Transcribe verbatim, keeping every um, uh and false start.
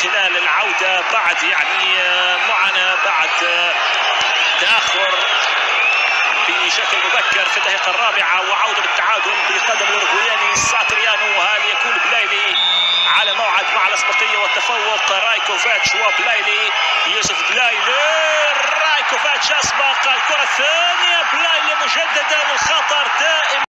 خلال العودة بعد يعني معاناة بعد تأخر بشكل مبكر في الدقيقة الرابعة وعودة بالتعادل بقدم الأوروغواياني ساتريانو. هل يكون بلايلي على موعد مع الأسبقية والتفوق؟ رايكوفيتش وبلايلي. يوسف بلايلي، رايكوفيتش أسبق الكرة الثانية، بلايلي مجددا، الخطر دائما.